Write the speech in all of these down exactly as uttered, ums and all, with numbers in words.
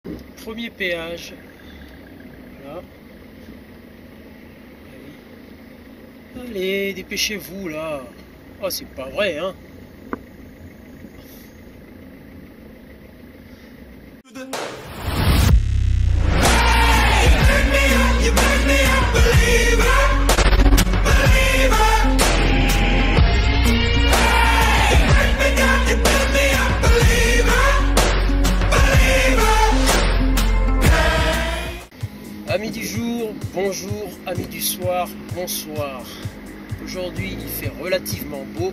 Premier péage. Voilà. Allez, Allez dépêchez-vous là. Oh, c'est pas vrai, hein. Amis du jour, bonjour, amis du soir, bonsoir. Aujourd'hui il fait relativement beau.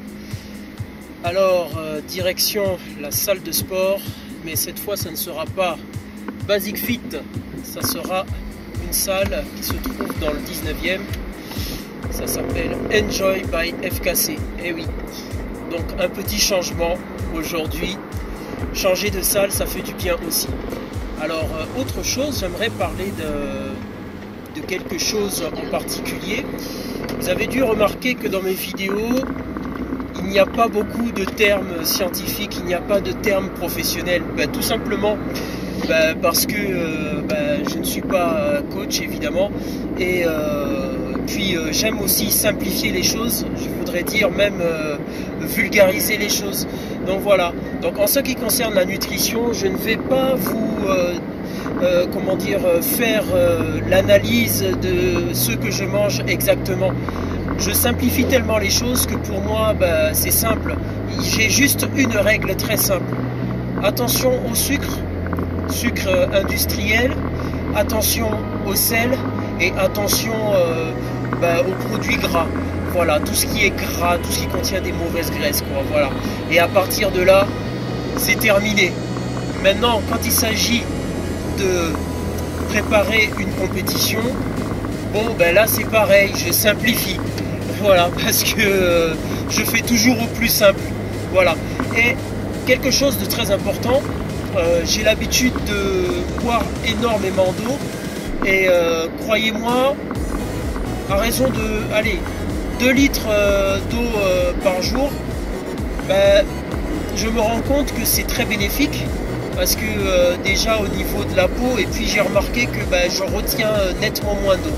Alors euh, direction la salle de sport, mais cette fois ça ne sera pas Basic Fit, ça sera une salle qui se trouve dans le dix-neuvième. Ça s'appelle Enjoy by F K C. Eh oui, donc un petit changement aujourd'hui. Changer de salle, ça fait du bien aussi. Alors, euh, autre chose, j'aimerais parler de, de quelque chose en particulier. Vous avez dû remarquer que dans mes vidéos, il n'y a pas beaucoup de termes scientifiques, il n'y a pas de termes professionnels. Ben, tout simplement ben, parce que euh, ben, je ne suis pas coach, évidemment. Et euh, puis, euh, j'aime aussi simplifier les choses. Je voudrais dire même euh, vulgariser les choses. Donc voilà. Donc en ce qui concerne la nutrition, je ne vais pas vous euh, euh, comment dire faire euh, l'analyse de ce que je mange exactement. Je simplifie tellement les choses que pour moi bah, c'est simple. J'ai juste une règle très simple. Attention au sucre, sucre industriel, attention au sel et attention euh, bah, aux produits gras. Voilà, tout ce qui est gras, tout ce qui contient des mauvaises graisses, quoi, voilà. Et à partir de là, c'est terminé. Maintenant, quand il s'agit de préparer une compétition, bon, ben là, c'est pareil, je simplifie. Voilà, parce que euh, je fais toujours au plus simple. Voilà. Et quelque chose de très important, euh, j'ai l'habitude de boire énormément d'eau. Et euh, croyez-moi, à raison de, allez, deux litres d'eau euh, par jour, ben, je me rends compte que c'est très bénéfique parce que euh, déjà au niveau de la peau, et puis j'ai remarqué que ben, je retiens nettement moins d'eau.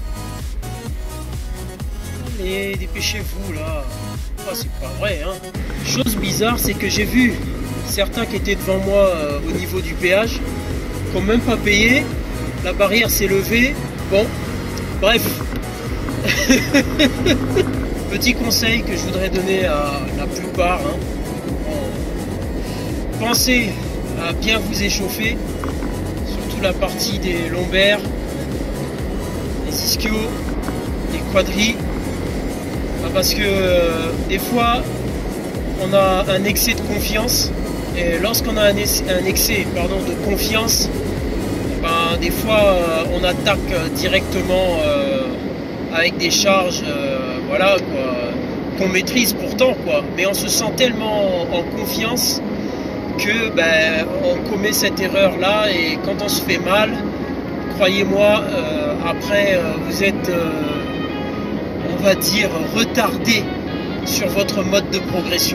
Allez, dépêchez-vous là. Oh, c'est pas vrai, hein. Chose bizarre, c'est que j'ai vu certains qui étaient devant moi euh, au niveau du péage qui n'ont même pas payé. La barrière s'est levée. Bon, bref. Petit conseil que je voudrais donner à la plupart, hein. Pensez à bien vous échauffer, surtout la partie des lombaires, des ischios, des quadris, parce que euh, des fois on a un excès de confiance, et lorsqu'on a un excès, un excès pardon, de confiance, ben, des fois euh, on attaque directement euh, avec des charges euh, voilà, qu'on maîtrise pourtant, quoi. Mais on se sent tellement en, en confiance que ben, on commet cette erreur là, et quand on se fait mal, croyez-moi, euh, après euh, vous êtes euh, on va dire retardé sur votre mode de progression.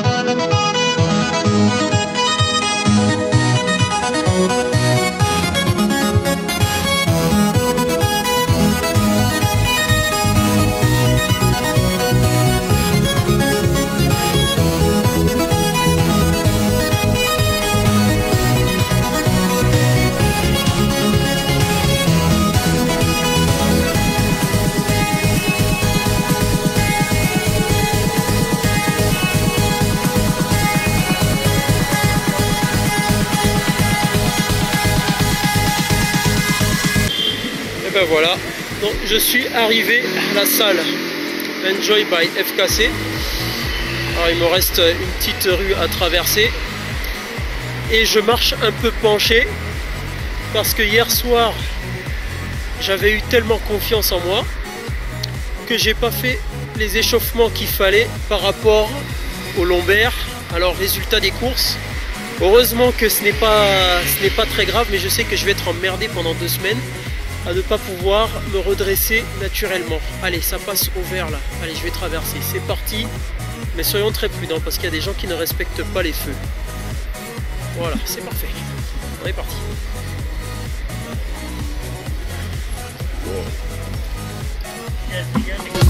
Et ben voilà, donc je suis arrivé à la salle Enjoy by F K C. Alors il me reste une petite rue à traverser et je marche un peu penché parce que hier soir j'avais eu tellement confiance en moi que j'ai pas fait les échauffements qu'il fallait par rapport aux lombaires. Alors résultat des courses, heureusement que ce n'est pas, ce n'est pas très grave, mais je sais que je vais être emmerdé pendant deux semaines à ne pas pouvoir me redresser naturellement. Allez, ça passe au vert là. Allez, je vais traverser. C'est parti. Mais soyons très prudents parce qu'il y a des gens qui ne respectent pas les feux. Voilà, c'est parfait. On est parti. Wow.